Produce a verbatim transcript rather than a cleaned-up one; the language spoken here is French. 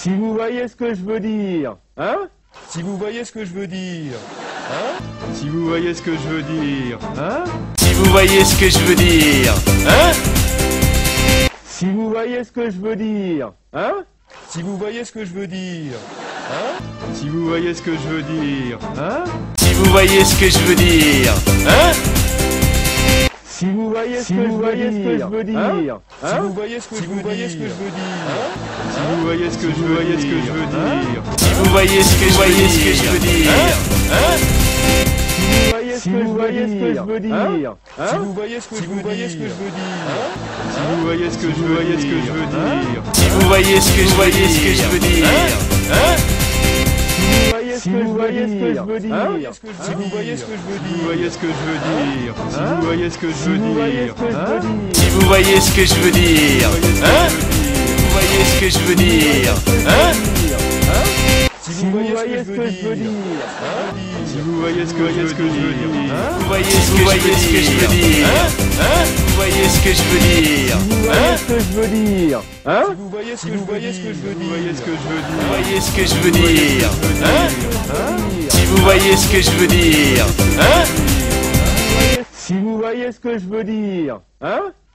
Si vous voyez ce que je veux dire, hein? Si vous voyez ce que je veux dire, hein? Si vous voyez ce que je veux dire, hein? Si vous voyez ce que je veux dire, hein? Si vous voyez ce que je veux dire, hein? Si vous voyez ce que je veux dire, hein? Si vous voyez ce que je veux dire, hein? Si vous voyez ce que je veux dire, hein? Si vous voyez ce que je veux dire, Si vous voyez ce que je veux dire, si vous voyez ce que je veux dire, si vous voyez ce que je veux dire, si vous voyez ce que je veux dire, Si vous voyez ce que je voyez ce que je veux dire, hein? si vous voyez ce que je veux dire, si vous voyez ce que je veux dire, si vous voyez ce que je veux dire, Si vous voyez ce que je voyais ce que je veux dire, hein? si vous voyez ce que je veux dire, si vous voyez ce que je veux si vous dire, voyez ce que je veux dire, si vous voyez ce que je veux dire, Si vous voyez ce que je veux dire, hein? Vous voyez ce que je veux dire, hein? si vous voyez ce que je veux dire, si vous voyez ce que je veux dire, Vous voyez ce que je veux dire, hein? Vous voyez ce que je veux dire, hein? ce que je veux dire, hein? si vous voyez ce que je veux dire, Vous voyez ce que je veux Vous dire, voyez ce que je veux dire, hein? hein? Si vous voyez ce que je veux dire, hein? Si vous voyez ce que je veux dire, hein?